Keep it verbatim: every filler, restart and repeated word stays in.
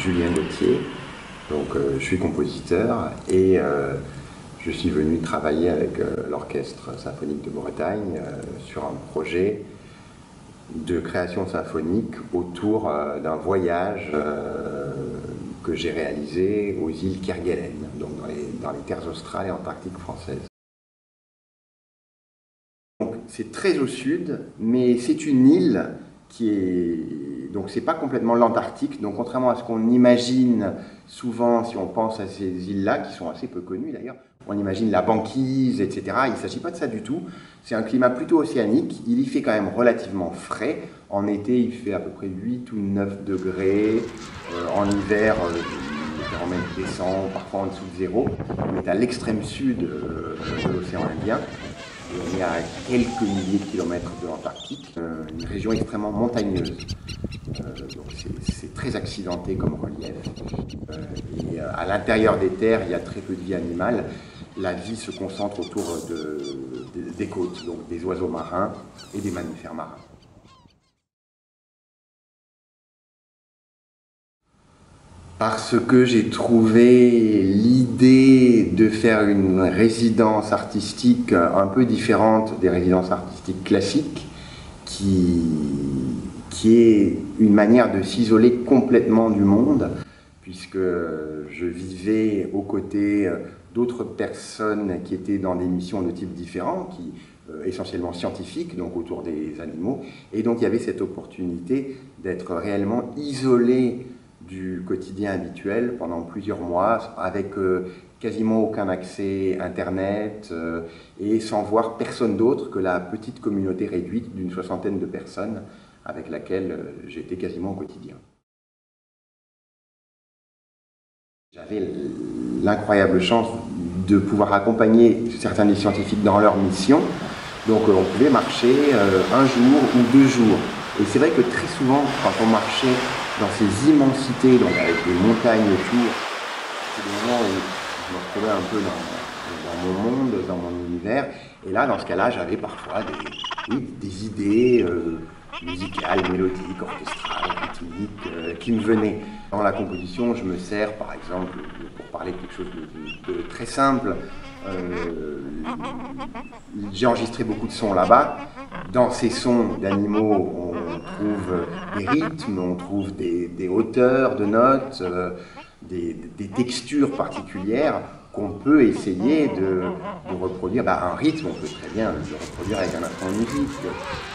Julien Gauthier, donc euh, je suis compositeur et euh, je suis venu travailler avec euh, l'Orchestre Symphonique de Bretagne euh, sur un projet de création symphonique autour euh, d'un voyage euh, que j'ai réalisé aux îles Kerguelen, donc dans les, dans les terres australes et antarctiques françaises. C'est très au sud, mais c'est une île qui est... Donc c'est pas complètement l'Antarctique, donc contrairement à ce qu'on imagine souvent si on pense à ces îles-là, qui sont assez peu connues d'ailleurs, on imagine la banquise, et cetera. Il ne s'agit pas de ça du tout. C'est un climat plutôt océanique, il y fait quand même relativement frais. En été, il fait à peu près huit ou neuf degrés. Euh, en hiver, euh, il quand même descend, parfois en dessous de zéro. On est à l'extrême sud euh, de l'océan Indien. On est à quelques milliers de kilomètres de l'Antarctique, euh, une région extrêmement montagneuse. Euh, c'est très accidenté comme relief. Euh, et euh, à l'intérieur des terres, il y a très peu de vie animale. La vie se concentre autour de, de, des côtes, donc des oiseaux marins et des mammifères marins. Parce que j'ai trouvé l'idée de faire une résidence artistique un peu différente des résidences artistiques classiques, qui, qui est une manière de s'isoler complètement du monde, puisque je vivais aux côtés d'autres personnes qui étaient dans des missions de type différent, qui, euh, essentiellement scientifiques, donc autour des animaux, et donc il y avait cette opportunité d'être réellement isolé du quotidien habituel pendant plusieurs mois, avec euh, quasiment aucun accès Internet euh, et sans voir personne d'autre que la petite communauté réduite d'une soixantaine de personnes avec laquelle euh, j'étais quasiment au quotidien. J'avais l'incroyable chance de pouvoir accompagner certains des scientifiques dans leur mission, donc euh, on pouvait marcher euh, un jour ou deux jours. Et c'est vrai que très souvent, quand on marchait dans ces immensités, donc avec des montagnes autour, c'est des moments où je me retrouvais un peu dans, dans mon monde, dans mon univers. Et là, dans ce cas-là, j'avais parfois des, oui, des idées euh, musicales, mélodiques, orchestrales, rythmiques, euh, qui me venaient. Dans la composition, je me sers, par exemple, pour parler de quelque chose de, de, de très simple, euh, j'ai enregistré beaucoup de sons là-bas. Dans ces sons d'animaux, on trouve des rythmes, on trouve des, des hauteurs de notes, euh, des, des textures particulières qu'on peut essayer de, de reproduire. Bah, un rythme, on peut très bien le reproduire avec un instrument de musique.